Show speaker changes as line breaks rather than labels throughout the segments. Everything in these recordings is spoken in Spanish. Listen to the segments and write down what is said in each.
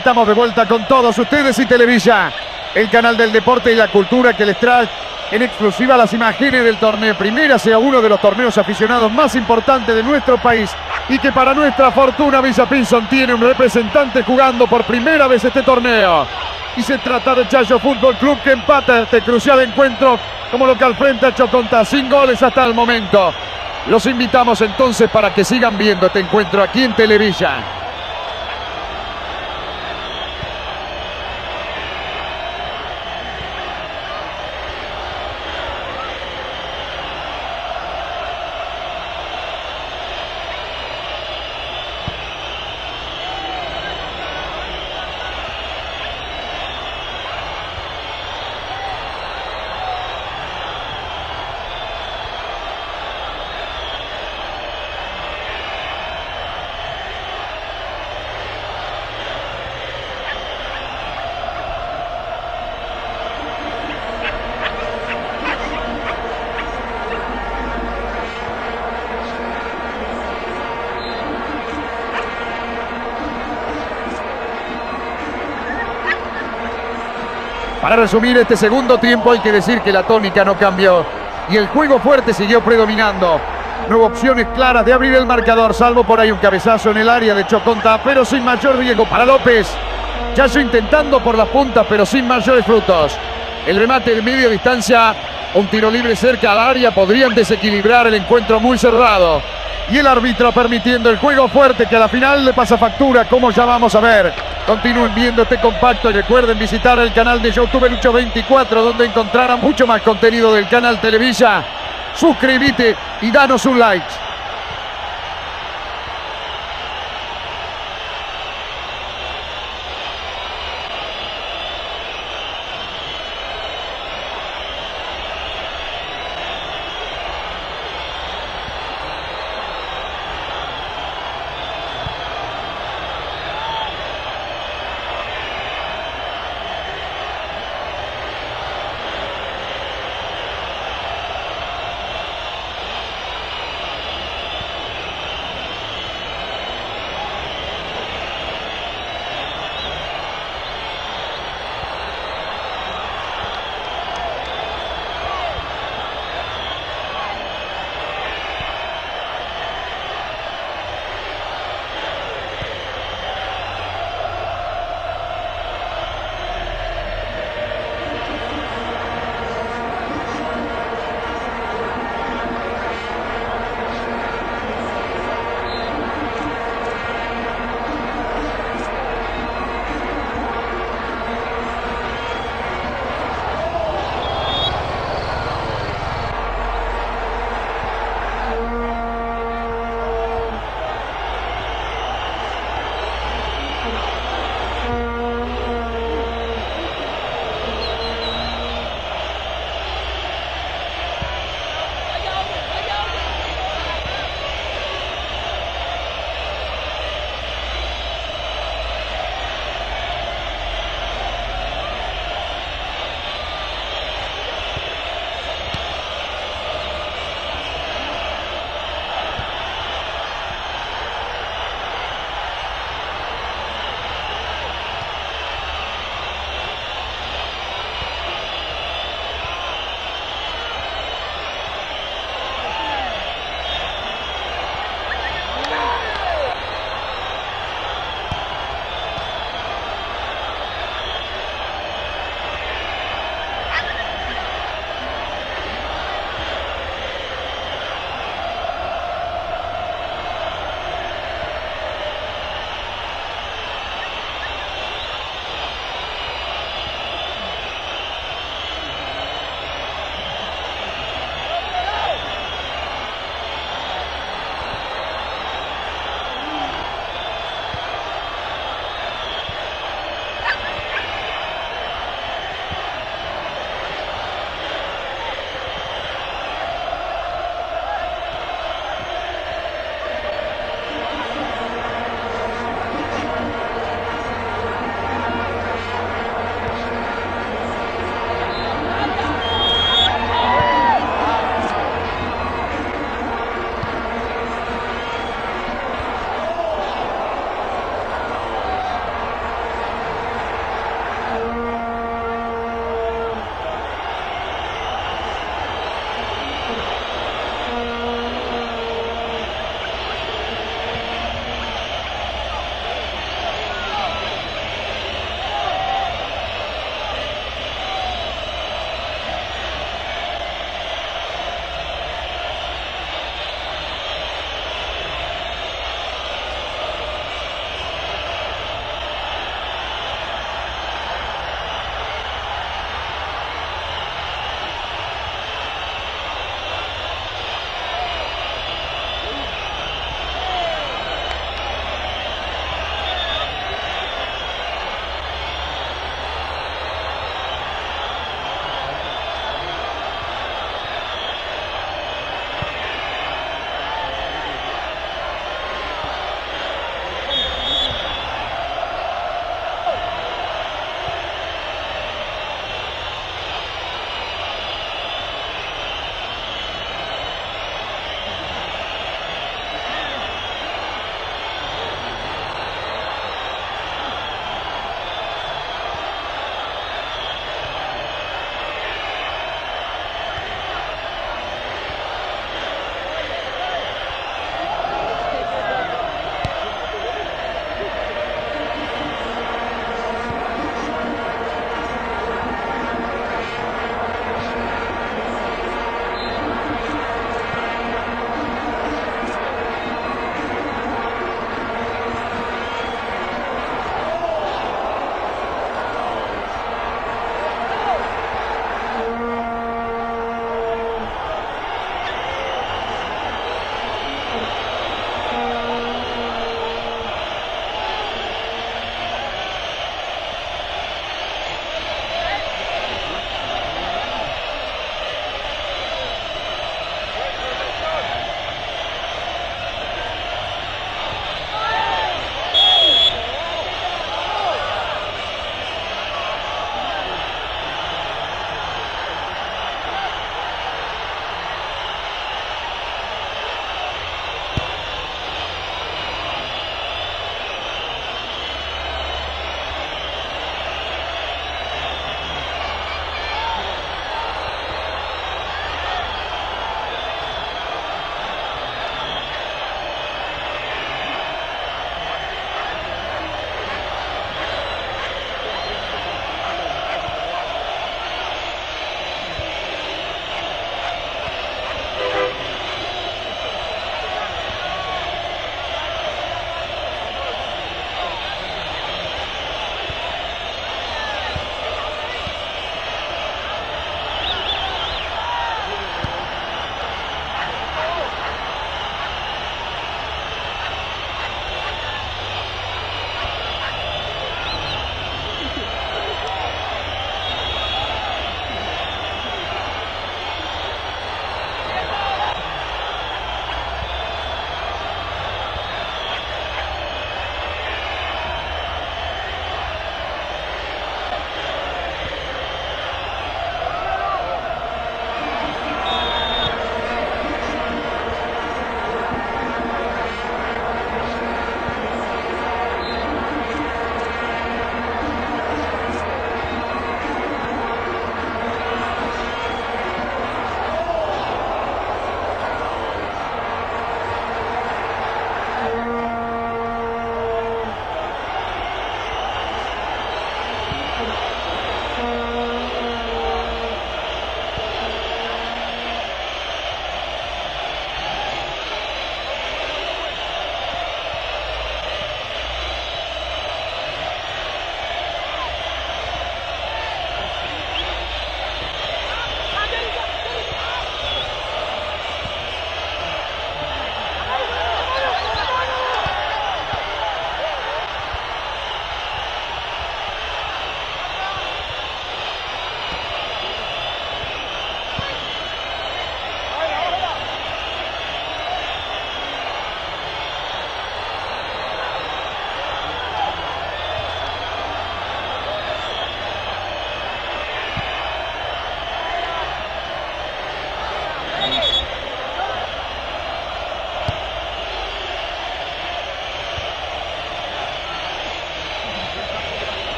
Estamos de vuelta con todos ustedes y Televisa, el canal del deporte y la cultura que les trae en exclusiva las imágenes del torneo Primera, sea uno de los torneos aficionados más importantes de nuestro país y que para nuestra fortuna Villa Pinson tiene un representante jugando por primera vez este torneo. Y se trata de Chayo Fútbol Club, que empata este crucial encuentro como local frente a Chocontá, sin goles hasta el momento. Los invitamos entonces para que sigan viendo este encuentro aquí en Televisa. Para resumir este segundo tiempo hay que decir que la tónica no cambió y el juego fuerte siguió predominando. No hubo opciones claras de abrir el marcador, salvo por ahí un cabezazo en el área de Chocontá, pero sin mayor riesgo para López. Chayo intentando por las puntas, pero sin mayores frutos. El remate de media distancia, un tiro libre cerca al área, podrían desequilibrar el encuentro muy cerrado. Y el árbitro permitiendo el juego fuerte que a la final le pasa factura, como ya vamos a ver. Continúen viendo este compacto y recuerden visitar el canal de YouTube Lucho24, donde encontrarán mucho más contenido del canal Televisa. Suscríbete y danos un like.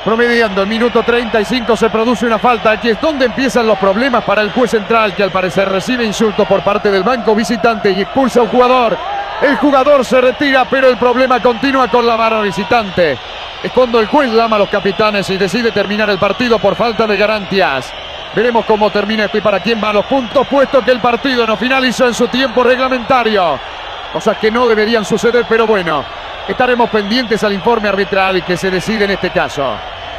Promediando el minuto 35 se produce una falta. Aquí es donde empiezan los problemas para el juez central, que al parecer recibe insultos por parte del banco visitante y expulsa a un jugador. El jugador se retira, pero el problema continúa con la barra visitante. Es cuando el juez llama a los capitanes y decide terminar el partido por falta de garantías. Veremos cómo termina esto y para quién van los puntos, puesto que el partido no finalizó en su tiempo reglamentario. Cosas que no deberían suceder, pero bueno, estaremos pendientes al informe arbitral y que se decide en este caso.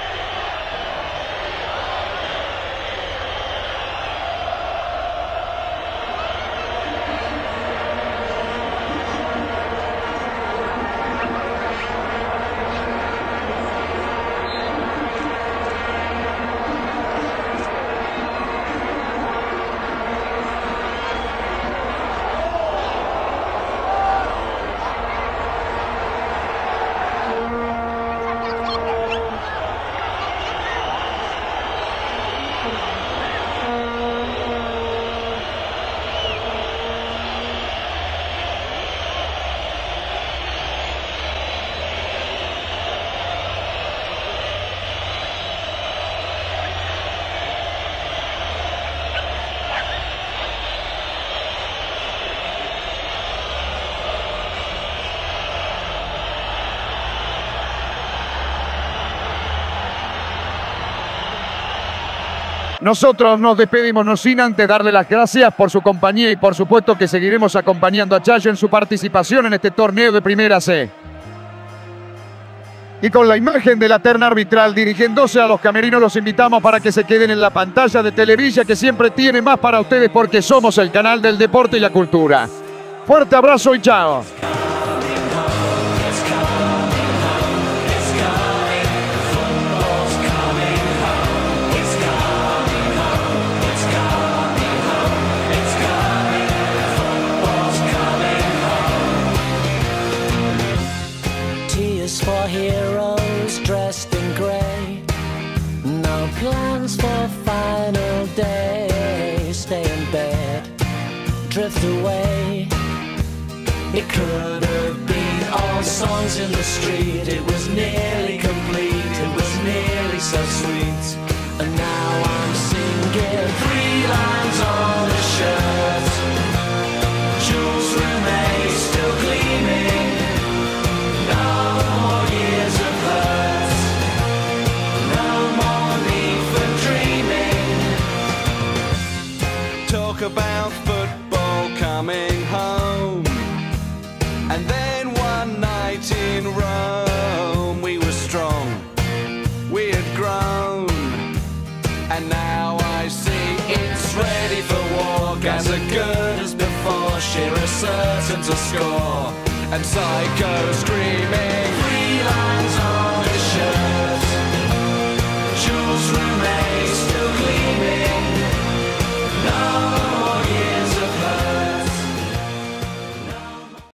Nosotros nos despedimos no sin antes darle las gracias por su compañía y por supuesto que seguiremos acompañando a Chayo en su participación en este torneo de Primera C. Y con la imagen de la terna arbitral dirigiéndose a los camerinos, los invitamos para que se queden en la pantalla de Televisa, que siempre tiene más para ustedes porque somos el canal del deporte y la cultura. Fuerte abrazo y chao.
For heroes dressed in grey, no plans for final day. Stay in bed, drift away. It could have been all songs in the street. It was nearly complete, it was nearly so sweet. And now I'm singing 3 lines on a shirt. Jules Rimet still gleaming. No more years of hurt. No more need for dreaming.
Talk about football coming home. And then one night in Rome, we were strong, we had grown. And now I see it's ready for war. Gaza good as before, Shearer certain to score. And Psycho screaming